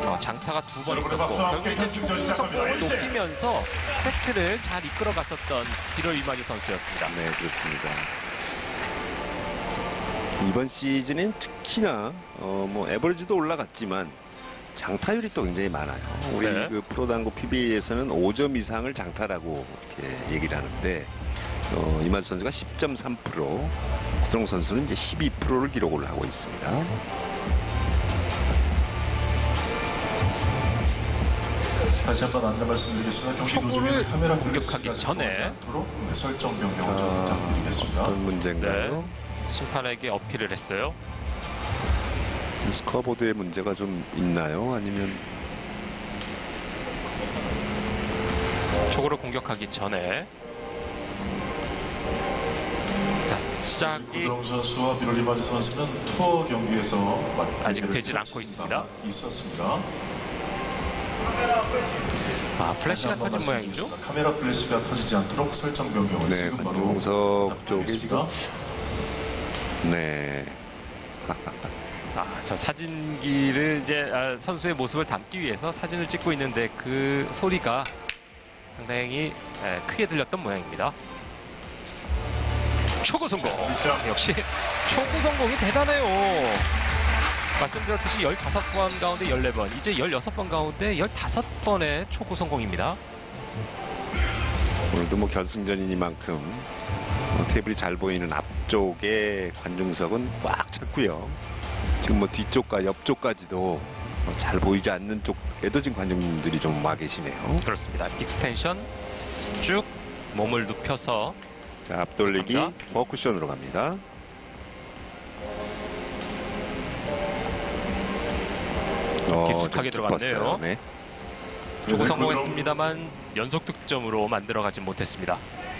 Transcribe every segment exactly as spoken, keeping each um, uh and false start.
어, 장타가 두 번 있었고 결국 이제 총 성공을 높이면서 세트를 잘 이끌어갔었던 비로 이마주 선수였습니다. 네, 그렇습니다. 이번 시즌엔 특히나 어, 뭐 에버리지도 올라갔지만 장타율이 또 굉장히 많아요. 우리 네. 그 프로당구 피비에이에서는 오 점 이상을 장타라고 이렇게 얘기를 하는데 어, 이마주 선수가 십 점 삼 퍼센트, 구드롱 선수는 이제 십이 퍼센트를 기록을 하고 있습니다. 다시 한번 안내 말씀드리겠습니다. 경기 도중에 카메라 공격하기 전에 설정 변경을 좀 부탁드리겠습니다. 어떤 문제인가요? 네. 심판에게 어필을 했어요. 스코어보드에 문제가 좀 있나요? 아니면 초구를 공격하기 전에 자, 시작이 구드롱 선수와 비롤 이마주 선수는 투어 경기에서 아직 되질 않고 있습니다. 있었습니다. 아, 플래시가 터진 모양이죠? 카메라 플래시가 터지지 않도록 설정 변경을 네, 지금 바로 관중석 쪽에 부탁드리겠습니다. 네. 아, 저 사진기를 이제 아, 선수의 모습을 담기 위해서 사진을 찍고 있는데 그 소리가 상당히 에, 크게 들렸던 모양입니다. 초구 성공. 역시 초구 성공이 대단해요. 말씀드렸듯이 열다섯 번 가운데 열네 번, 이제 열여섯 번 가운데 열다섯 번의 초구 성공입니다. 오늘도 뭐 결승전이니만큼 어, 테이블이 잘 보이는 앞쪽에 관중석은 꽉 찼고요. 지금 뭐 뒤쪽과 옆쪽까지도 어, 잘 보이지 않는 쪽에도 지금 관중들이 좀 와 계시네요. 그렇습니다. 익스텐션 쭉 몸을 눕혀서 자, 앞돌리기 갑니다. 버쿠션으로 갑니다. 어, 깊숙하게 좀 들어갔네요. 깊었어요. 네. 초구 성공했습니다만 연속 득점으로 만들어가지 못했습니다.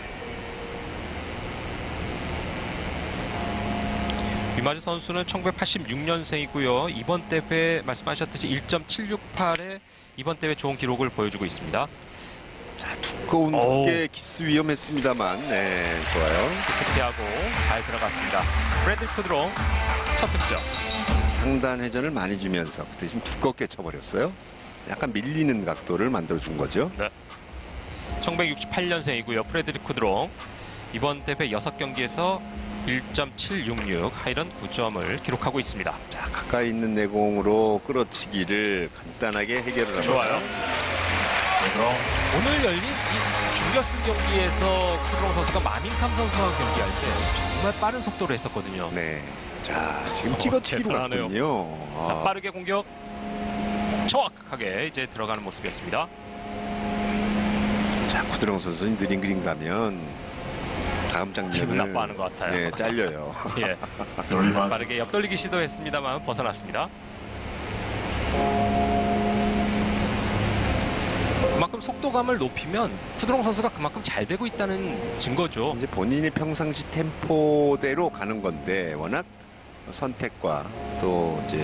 이마주 선수는 천구백팔십육 년생이고요. 이번 대회 말씀하셨듯이 일 점 칠육팔의 이번 대회 좋은 기록을 보여주고 있습니다. 자, 두꺼운 오우. 두께 키스 위험했습니다만, 네, 좋아요. 키스 피하고 잘 들어갔습니다. 브래들 쿠드롱 첫 득점. 상단 회전을 많이 주면서 그 대신 두껍게 쳐버렸어요. 약간 밀리는 각도를 만들어준 거죠. 네. 천구백육십팔 년생이고요. 프레드릭 쿠드롱 이번 대회 여섯 경기에서 일 점 칠육육, 하이런 구 점을 기록하고 있습니다. 자, 가까이 있는 내공으로 끌어치기를 간단하게 해결을 합니다. 좋아요. 오늘 열린 이 준결승 경기에서 쿠드롱 선수가 마민캄 선수와 경기할 때 정말 빠른 속도로 했었거든요. 네. 자, 지금 어, 찍어치기로 대단하네요. 갔군요. 자, 아, 빠르게 공격 정확하게 이제 들어가는 모습이었습니다. 자, 쿠드롱 선수는 느린 그림 가면 다음 기분 장면을 나빠하는 것 같아요. 네, 잘려요. 예. 빠르게 옆돌리기 시도했습니다만 벗어났습니다. 그만큼 속도감을 높이면 쿠드롱 선수가 그만큼 잘 되고 있다는 증거죠. 이제 본인이 평상시 템포대로 가는 건데 워낙 선택과 또 이제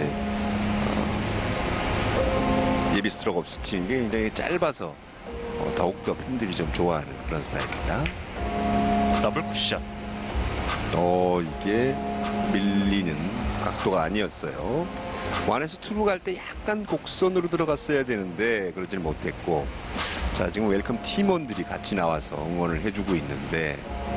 어, 예비 스트로크 없이 치는 게 굉장히 짧아서 어, 더욱더 팬들이 좀 좋아하는 그런 스타일입니다. 더블 쿠션. 어, 이게 밀리는 각도가 아니었어요. 원에서 투로 갈 때 약간 곡선으로 들어갔어야 되는데 그러질 못했고, 자, 지금 웰컴 팀원들이 같이 나와서 응원을 해주고 있는데,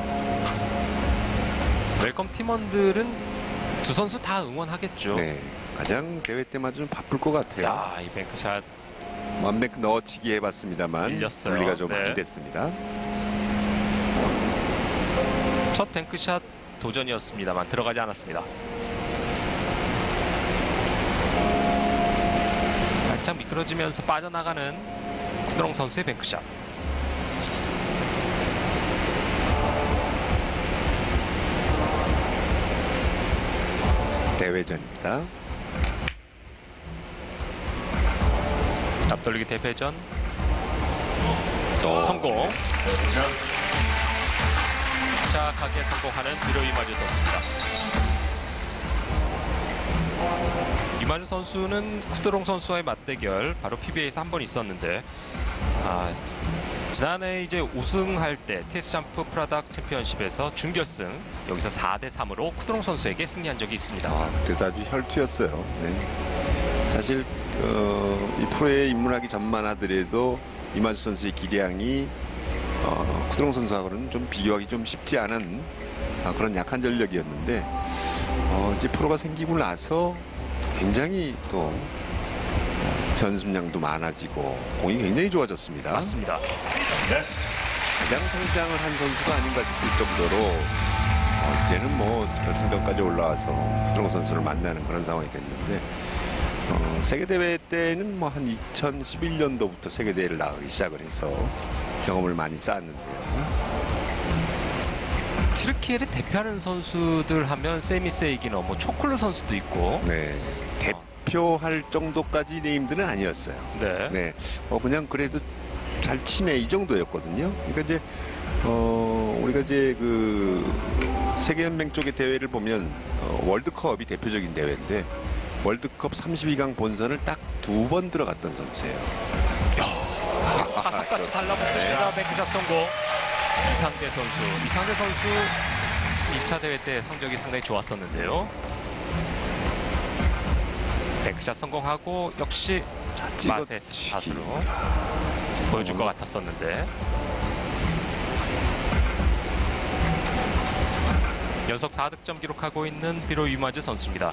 웰컴 팀원들은 두 선수 다 응원하겠죠. 네, 가장 대회 때마다 좀 바쁠 것 같아요. 야, 이 뱅크샷 완백 넣어치기 해봤습니다만 밀렸어요. 분리가 좀 네. 안 됐습니다. 첫 뱅크샷 도전이었습니다만 들어가지 않았습니다. 살짝 미끄러지면서 빠져나가는 쿠드롱 선수의 뱅크샷. 대회전입니다. 앞돌리기 대회전 또 성공. 침착하게 성공하는 비로 이마주 선수입니다. 이마주 선수는 쿠드롱 선수와의 맞대결 바로 피비에이에서 한 번 있었는데, 아, 지난해 이제 우승할 때 테스샴프 프라닥 챔피언십에서 준결승 여기서 사 대 삼으로 쿠드롱 선수에게 승리한 적이 있습니다. 아, 그때도 아주 혈투였어요. 네. 사실 어, 이 프로에 입문하기 전만 하더라도 이마주 선수의 기량이 어, 쿠드롱 선수하고는 좀 비교하기 좀 쉽지 않은 아, 그런 약한 전력이었는데 어, 이제 프로가 생기고 나서 굉장히 또 연습량도 많아지고 공이 굉장히 좋아졌습니다. 맞습니다. 가장 성장을 한 선수가 아닌가 싶을 정도로 어, 이제는 뭐 결승전까지 올라와서 쿠드롱 선수를 만나는 그런 상황이 됐는데 어, 세계대회 때는 뭐 한 이천십일 년도부터 세계대회를 나가기 시작을 해서 경험을 많이 쌓았는데요. 튀르키예를 대표하는 선수들 하면 세미 세이기너, 뭐 초콜릿 선수도 있고. 네, 대표할 정도까지 네임들은 아니었어요. 네. 네, 어, 그냥 그래도 잘 치네 이 정도였거든요. 그러니까 이제 어, 우리가 이제 그 세계연맹 쪽의 대회를 보면 어, 월드컵이 대표적인 대회인데 월드컵 삼십이 강 본선을 딱 두 번 들어갔던 선수예요. 타석까지 달라붙습니다. 백샷 성공. 이상대 선수. 이상대 선수 이 차 대회 때 성적이 상당히 좋았었는데요. 백샷 성공하고 역시 맛의 샷으로 보여줄 것 같았었는데 연속 사 득점 기록하고 있는 비로 유마즈 선수입니다.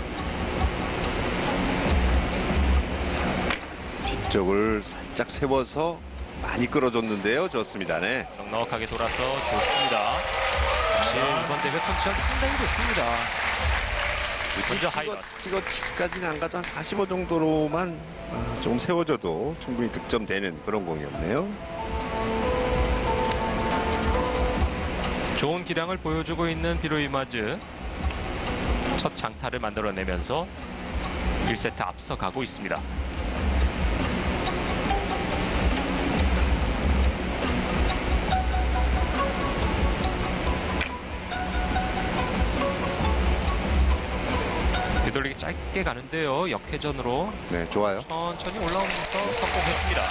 뒤쪽을 살짝 세워서 많이 끌어줬는데요. 좋습니다. 네. 넉넉하게 돌아서 좋습니다. 역시 이번 대회 컨디션 상당히 좋습니다. 먼저 하이런. 찍어 치기까지는 안 가도 한 사십오 정도로만 아, 조금 세워줘도 충분히 득점되는 그런 공이었네요. 좋은 기량을 보여주고 있는 비로 유마즈. 첫 장타를 만들어내면서 일 세트 앞서가고 있습니다. 되돌리기 짧게 가는데요. 역회전으로 네, 좋아요. 천천히 올라오면서 성공했습니다.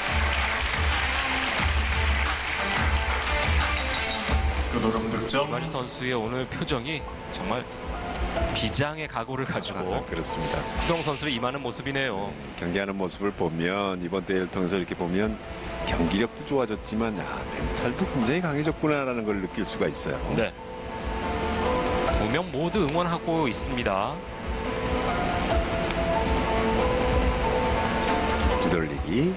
노름 득점. 이마지 선수의 오늘 표정이 정말 비장의 각오를 가지고 아, 그렇습니다. 쿠드롱 선수를 임하는 모습이네요. 경기하는 모습을 보면 이번 대회를 통해서 이렇게 보면 경기력도 좋아졌지만 야, 멘탈도 굉장히 강해졌구나라는 걸 느낄 수가 있어요. 네. 두 명 모두 응원하고 있습니다. 뒤돌리기.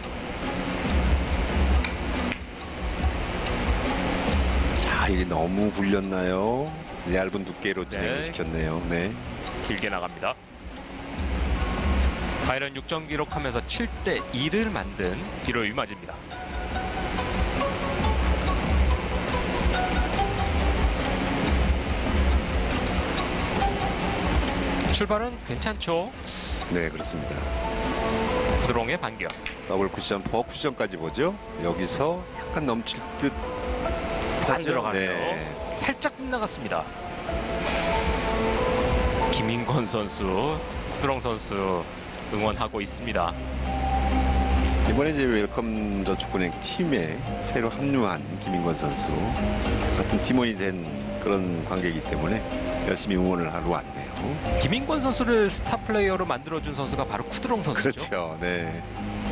자, 이게 너무 굴렸나요? 얇은 두께로 진행을 네. 시켰네요. 네. 길게 나갑니다. 하이런 육 점 기록하면서 칠 대 이를 만든 비로 유마지입니다. 출발은 괜찮죠? 네, 그렇습니다. 쿠드롱의 반격. 더블 쿠션, 포 쿠션까지 보죠. 여기서 약간 넘칠 듯 안 하죠? 들어가네요. 네. 살짝 빗나갔습니다. 김인권 선수, 쿠드롱 선수 응원하고 있습니다. 이번에 이제 웰컴 저축은행 팀에 새로 합류한 김인권 선수 같은 팀원이 된 그런 관계이기 때문에 열심히 응원을 하러 왔네요. 김인권 선수를 스타 플레이어로 만들어준 선수가 바로 쿠드롱 선수죠. 그렇죠. 네.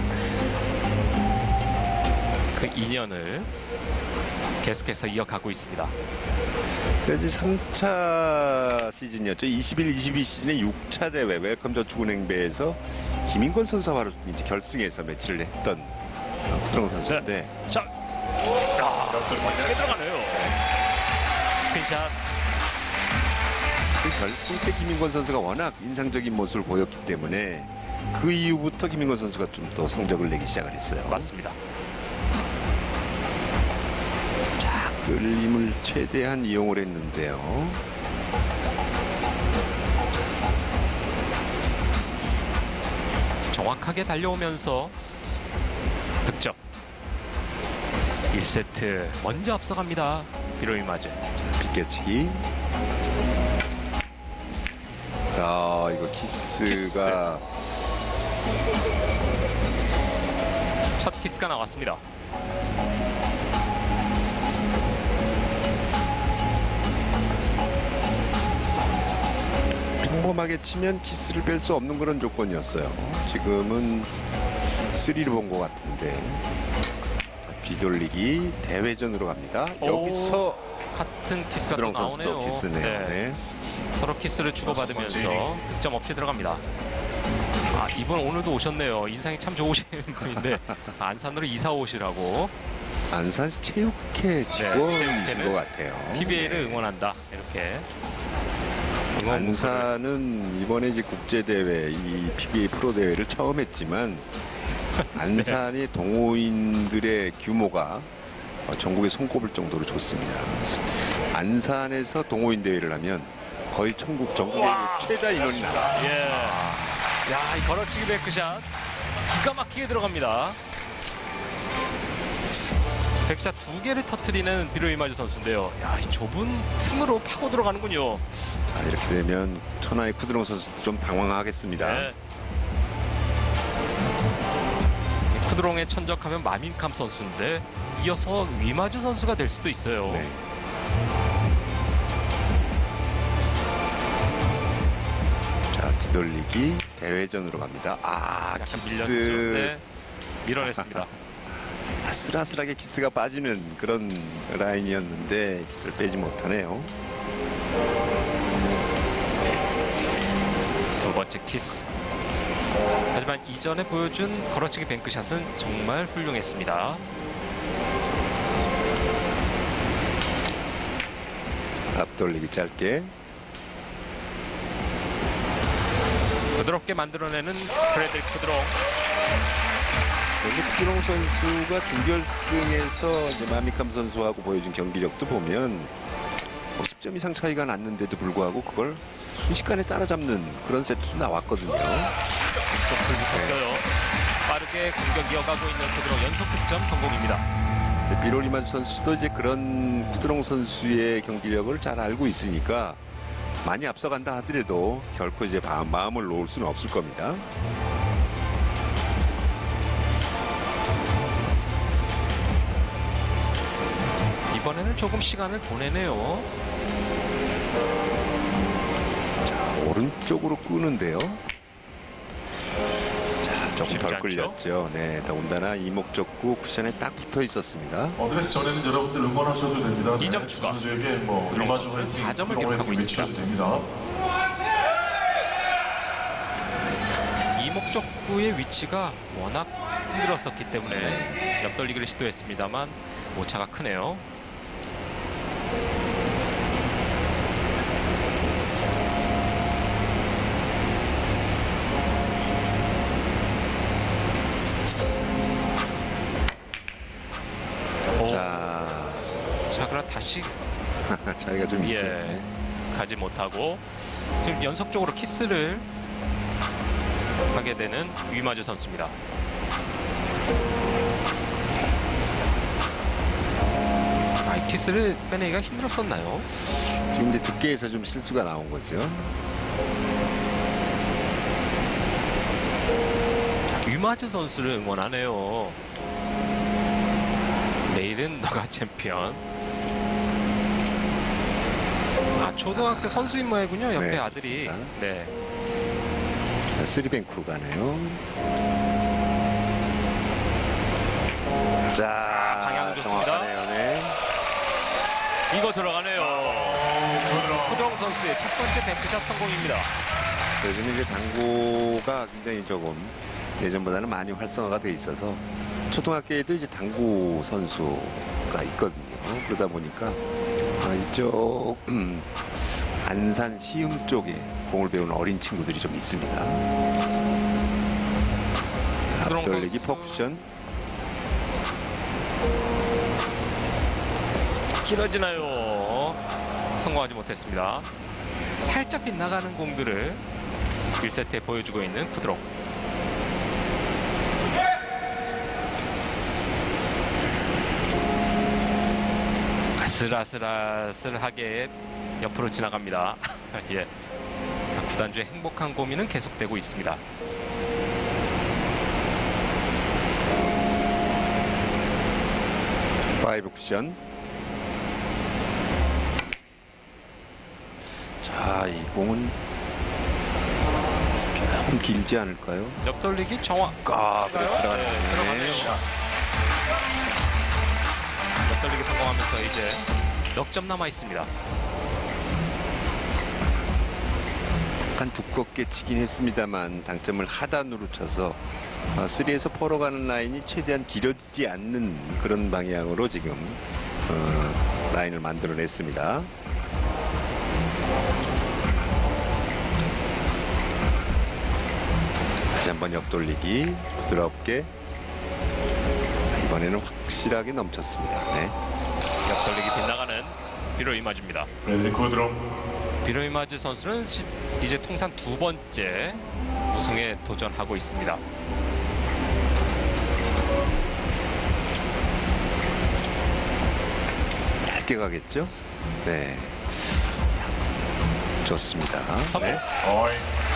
그 인연을 계속해서 이어가고 있습니다. 그래서 삼 차 시즌이었죠. 이십일, 이십이 시즌의 육 차 대회 웰컴 저축은행배에서 김인권 선수와 바로 이제 결승에서 매치를 했던 쿠드롱 선수인데. 네. 자, 아, 멋지게 들어가네요. 스핀샷. 그 결승 때 김인권 선수가 워낙 인상적인 모습을 보였기 때문에 그 이후부터 김인권 선수가 좀 더 성적을 내기 시작을 했어요. 맞습니다. 자, 끌림을 최대한 이용을 했는데요. 정확하게 달려오면서 득점. 일 세트 먼저 앞서갑니다. 비로 유마즈. 비껴치기. 자, 이거 키스가 첫 키스가 나왔습니다. 평범하게 치면 키스를 뺄 수 없는 그런 조건이었어요. 지금은 쓰리를 본 것 같은데. 뒤돌리기 대회전으로 갑니다. 오, 여기서 같은 키스가 또 부드러운 선수도 나오네요. 키스네요. 네. 네. 서로 키스를 주고받으면서 득점 없이 들어갑니다. 아, 이분 오늘도 오셨네요. 인상이 참 좋으신 분인데 안산으로 이사 오시라고 안산 체육회 직원이신 것 같아요. 피비에이를 네. 응원한다. 이렇게. 응원 안산은 이번에 이제 국제 대회 이 피비에이 프로 대회를 처음 했지만 안산의 동호인들의 규모가 전국에 손꼽을 정도로 좋습니다. 안산에서 동호인 대회를 하면 거의 전국 전국의 최다 인원이 나와요. 예. 야, 이 걸어치기 백크샷 기가 막히게 들어갑니다. 백샷 두 개를 터트리는 비로 이마즈 선수인데요. 야, 이 좁은 틈으로 파고 들어가는군요. 자, 이렇게 되면 천하의 쿠드롱 선수도 좀 당황하겠습니다. 네. 쿠드롱에 천적하면 마민캄 선수인데 이어서 위마즈 선수가 될 수도 있어요. 네. 자, 뒤돌리기 대회전으로 갑니다. 아, 약간 키스. 밀렸죠. 네. 밀어냈습니다. 아슬아슬하게 키스가 빠지는 그런 라인이었는데 키스를 빼지 못하네요. 두 번째 키스. 하지만 이전에 보여준 걸어치기 뱅크샷은 정말 훌륭했습니다. 앞돌리기 짧게. 부드럽게 만들어내는 프레드릭 쿠드롱. 여기 쿠드롱 선수가 준결승에서 이제 마미캄 선수하고 보여준 경기력도 보면 십 점 이상 차이가 났는데도 불구하고 그걸 순식간에 따라잡는 그런 세트도 나왔거든요. 점프를 붙였어요. 빠르게 공격 이어가고 있는 쿠드롱 연속 득점 성공입니다. 비롤리만 선수도 이제 그런 쿠드롱 선수의 경기력을 잘 알고 있으니까 많이 앞서간다 하더라도 결코 이제 마음을 놓을 수는 없을 겁니다. 이번에는 조금 시간을 보내네요. 자, 오른쪽으로 끄는데요. 자, 조금 덜 않죠? 끌렸죠. 네, 더군다나 이목적구 쿠션에 딱 붙어 있었습니다. 어드레스 전에는 여러분들 응원하셔도 됩니다. 이 점 추가. 선수에게 뭐 쿠드롱 이마저 선수는 화이팅, 사 점을 쿠드롱 기록하고 화이팅 있습니다. 외쳐도 됩니다. 이목적구의 위치가 워낙 힘들었었기 때문에 옆돌리기를 시도했습니다만 오차가 크네요. 오, 자, 자, 그럼 다시 차이가 좀 있어요. 예, 가지 못하고 지금 연속적으로 키스를 하게 되는 위마즈 선수입니다. 아, 이 키스를 빼내기가 힘들었었나요? 지금 이제 두께에서 좀 실수가 나온 거죠. 위마즈 선수를 응원하네요. 내일은 너가 챔피언. 아, 초등학교 선수인 모양이군요. 옆에 네, 아들이. 그렇습니다. 네. 자, 쓰리뱅크로 가네요. 자, 방향 좋습니다. 정확하네요. 네. 이거 들어가네요. 쿠드롱 선수의 첫 번째 뱅크샷 성공입니다. 요즘 이제 당구가 굉장히 조금 예전보다는 많이 활성화가 돼 있어서 초등학교에도 이제 당구 선수가 있거든요. 그러다 보니까 아, 이쪽 음, 안산 시흥 쪽에 공을 배우는 어린 친구들이 좀 있습니다. 앞돌리기 선수. 퍼쿠션. 길어지나요? 성공하지 못했습니다. 살짝 빗나가는 공들을 일 세트에 보여주고 있는 쿠드롱. 아슬아슬아슬하게 옆으로 지나갑니다. 예. 각 구단주의 행복한 고민은 계속되고 있습니다. 파이브 쿠션. 자, 이 공은 조금 길지 않을까요? 옆돌리기 정확. 아, 그래, 네, 들어가네요. 들어가네요. 옆돌리기 성공하면서 이제 넉 점 남아 있습니다. 약간 두껍게 치긴 했습니다만 당점을 하단으로 쳐서 어, 삼에서 포로 가는 라인이 최대한 길어지지 않는 그런 방향으로 지금 어, 라인을 만들어냈습니다. 다시 한번 옆돌리기 부드럽게. 이번에는 확실하게 넘쳤습니다. 네. 옆돌리기 빗나가는 비로 이마즈입니다. 레디 코드롬. 비로 이마즈 선수는 시, 이제 통산 두 번째 우승에 도전하고 있습니다. 얇게 가겠죠? 네. 좋습니다. 성공. 네. 어이.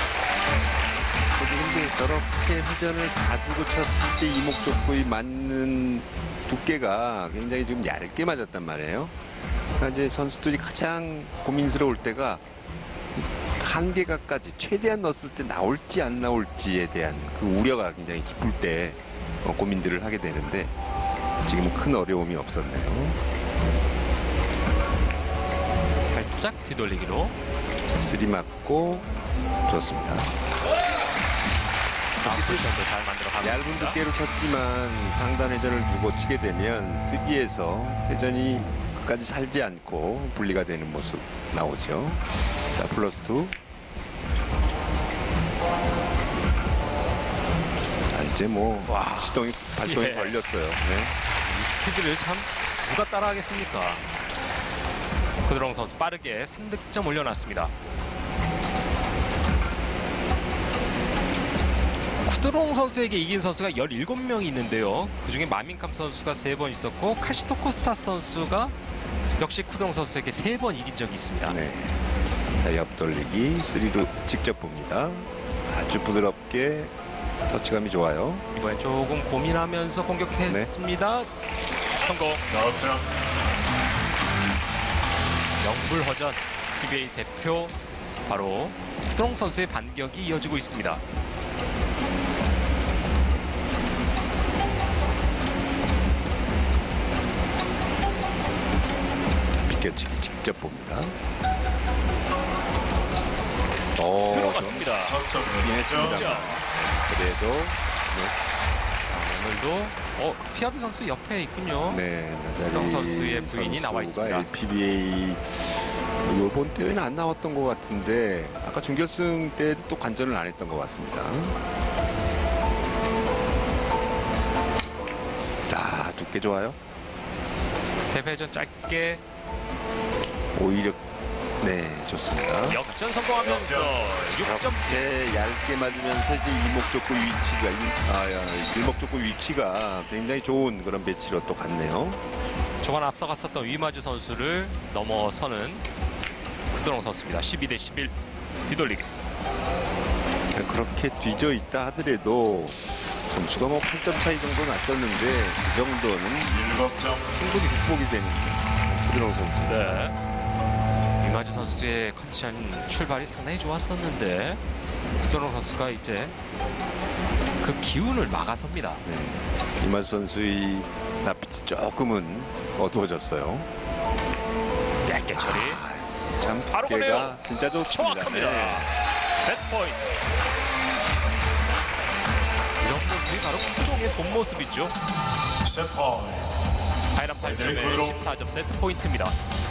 근데 저렇게 회전을 가지고 쳤을 때 이목적구에 맞는 두께가 굉장히 좀 얇게 맞았단 말이에요. 그러니까 이제 선수들이 가장 고민스러울 때가 한계각까지 최대한 넣었을 때 나올지 안 나올지에 대한 그 우려가 굉장히 깊을 때 어, 고민들을 하게 되는데 지금은 큰 어려움이 없었네요. 살짝 뒤돌리기로. 쓰리 맞고 좋습니다. 아, 포지션도 잘 만들어 가고 얇은 있습니다. 두께로 쳤지만 상단 회전을 주고 치게 되면 쓰기에서 회전이 끝까지 살지 않고 분리가 되는 모습 나오죠. 자, 플러스 투. 자, 이제 뭐 와. 시동이 발동이 예. 걸렸어요. 네. 이 스피드를 참 누가 따라하겠습니까? 쿠드롱 선수 빠르게 삼 득점 올려놨습니다. 쿠드롱 선수에게 이긴 선수가 열일곱 명이 있는데요. 그중에 마민캄 선수가 세 번 있었고 카시토 코스타 선수가 역시 쿠드롱 선수에게 세 번 이긴 적이 있습니다. 네. 자, 옆돌리기 쓰리로 직접 봅니다. 아주 부드럽게 터치감이 좋아요. 이번엔 조금 고민하면서 공격했습니다. 성공. 아홉 점. 영불허전 피비에이 대표 바로 쿠드롱 선수의 반격이 이어지고 있습니다. 비껴치기 직접 봅니다. 오, 들어갔습니다. 석점. 했습니다. 그래도 오늘도 어, 피아비 선수 옆에 있군요. 네, 쿠드롱 나자리 선수의 부인이 나와 있습니다. 엘피비에이 이번 대회는 안 나왔던 것 같은데 아까 준결승 때도 또 관전을 안 했던 것 같습니다. 자, 두께 좋아요. 대회전 짧게 오히려 네, 좋습니다. 역전 성공하면서 육 점. 제 얇게 맞으면서 이제 이목적구 위치가 일- 아, 야, 일목적구 위치가 굉장히 좋은 그런 배치로 또 갔네요. 초반 앞서갔었던 위마즈 선수를 넘어서는 쿠드롱 선수입니다. 십이 대 십일 뒤돌리기. 그렇게 뒤져 있다 하더라도 점수가 뭐 팔 점 차이 정도 났었는데 그 정도는 일곱 점. 충분히 극복이 되는 쿠드롱 선수. 네. 위마즈 선수의 컨디션 출발이 상당히 좋았었는데 쿠드롱 선수가 이제 그 기운을 막아섭니다. 네. 이마주 선수의 낯빛이 조금은 어두워졌어요. 얇게 처리. 아, 참 바로 두께가 보내요. 진짜 좋습니다. 정확합니다. 네. 세트 포인트. 이런 모습이 바로 쿠드롱의 본 모습이죠. 세 포인트. 파이널 팔 점에 쿠드롱. 십사 점 세트 포인트입니다.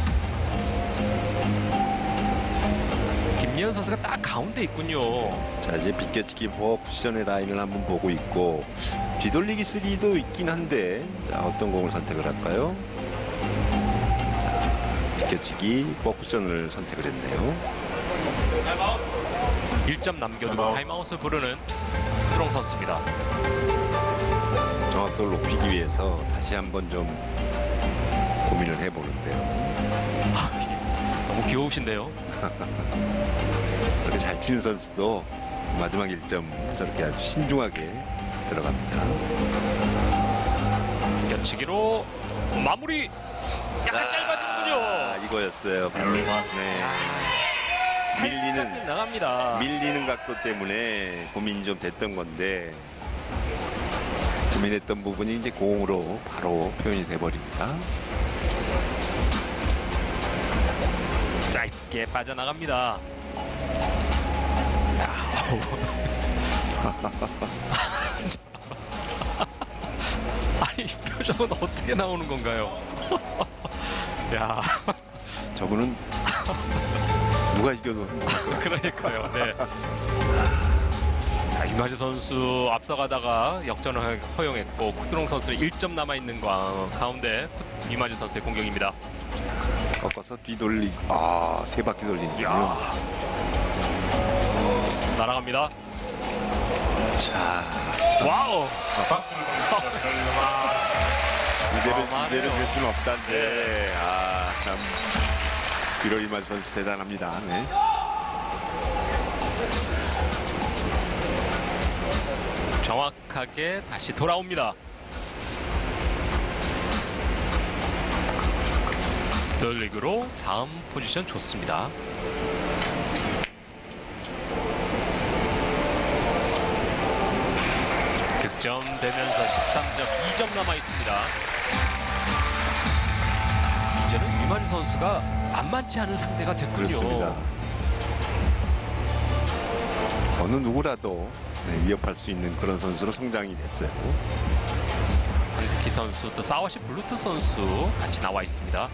김예은 선수가 딱 가운데 있군요. 자, 이제 비껴치기 포 쿠션의 라인을 한번 보고 있고 뒤돌리기 쓰리도 있긴 한데 자, 어떤 공을 선택을 할까요? 자, 비껴치기 포 쿠션을 선택을 했네요. 일 점 남겨두고 타임아웃. 타임아웃을 부르는 쿠드롱 선수입니다. 정확도를 높이기 위해서 다시 한번 좀 고민을 해보는데요. 아, 너무 귀여우신데요. 그렇게 잘 치는 선수도 마지막 일 점 저렇게 아주 신중하게 들어갑니다. 겹치기로 마무리. 약간 짧아지는군요. 아, 이거였어요. 바로. 네. 살짝 밀리는 나갑니다. 밀리는 각도 때문에 고민이 좀 됐던 건데 고민했던 부분이 이제 공으로 바로 표현이 돼버립니다. 짧게 빠져나갑니다. 아니 표정은 어떻게 나오는 건가요? 야, 저거는 누가 이겨도 행복할 그러니까요. 네. 자, 이마지 선수 앞서가다가 역전을 허용했고 쿠드롱 선수 일 점 남아 있는 가운데 이마지 선수의 공격입니다. 꺾어서 뒤돌리 아, 세 바퀴 돌리는군요. 야. 날아갑니다. 자, 와우. 이대로 어마어마하네요. 이대로 될 수는 없다는데 아, 참 이로이마지 선수 대단합니다. 네. 정확하게 다시 돌아옵니다. 더리그로 다음 포지션 좋습니다. 득점되면서 십삼 점, 이 점 남아 있습니다. 이제는 이만희 선수가 만만치 않은 상대가 됐군요. 그렇습니다. 어느 누구라도 네, 위협할 수 있는 그런 선수로 성장이 됐어요. 한두키 선수 또 사와시 블루트 선수 같이 나와 있습니다.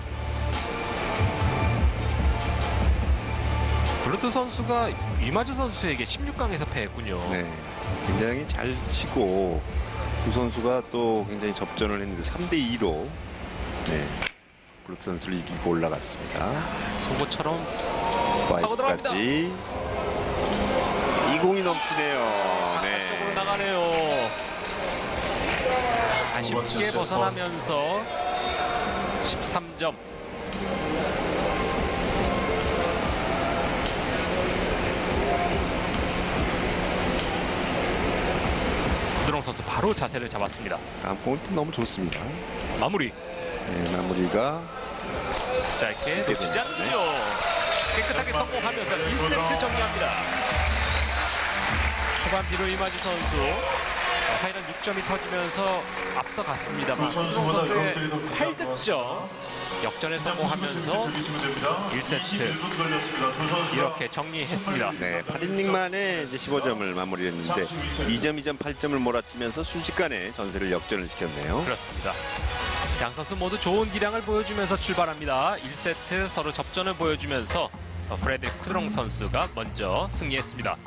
블루트 선수가 이마즈 선수에게 십육 강에서 패했군요. 네, 굉장히 잘 치고 두 선수가 또 굉장히 접전을 했는데 삼 대 이로 네, 블루트 선수를 이기고 올라갔습니다. 속보처럼 하고 들어갑니다. 와이프까지 이 공이 넘치네요. 네. 쪽으로 나가네요. 아쉽게 벗어나면서 십삼 점. 구드롱 선수 바로 자세를 잡았습니다. 다음 포인트 너무 좋습니다. 마무리. 네, 마무리가 짧게 놓치지 않군요. 깨끗하게 성공하면서 일 세트 정리합니다. 초반 비로 이마지 선수 파이널 육 점이 터지면서 앞서갔습니다만 두 선수보다 선수의 이것들이 더 팔 득점 역전에 성공하면서 일 세트 이렇게 정리했습니다. 네, 팔 이닝 만에 이제 십오 점을 마무리했는데 이 점, 이 점, 팔 점을 몰아치면서 순식간에 전세를 역전을 시켰네요. 그렇습니다. 양 선수 모두 좋은 기량을 보여주면서 출발합니다. 일 세트 서로 접전을 보여주면서 프레드릭 쿠드롱 선수가 먼저 승리했습니다.